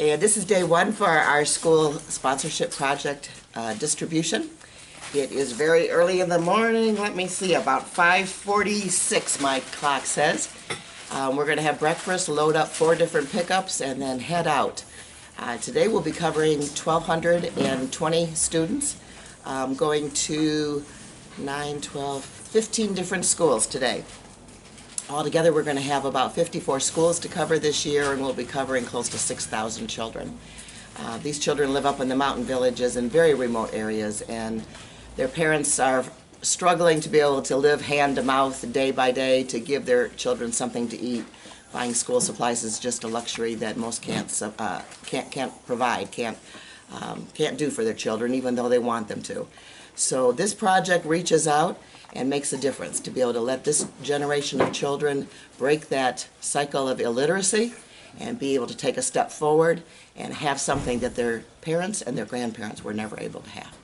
And this is day one for our school sponsorship project distribution. It is very early in the morning. Let me see, about 5:46 my clock says. We're going to have breakfast, load up 4 different pickups, and then head out. Today we'll be covering 1,220 students, going to 9, 12, 15 different schools today. Altogether, we're going to have about 54 schools to cover this year, and we'll be covering close to 6,000 children. These children live up in the mountain villages in very remote areas, and their parents are struggling to be able to live hand to mouth day by day to give their children something to eat. Buying school supplies is just a luxury that most can't provide, can't do for their children, even though they want them to. So this project reaches out and makes a difference to be able to let this generation of children break that cycle of illiteracy and be able to take a step forward and have something that their parents and their grandparents were never able to have.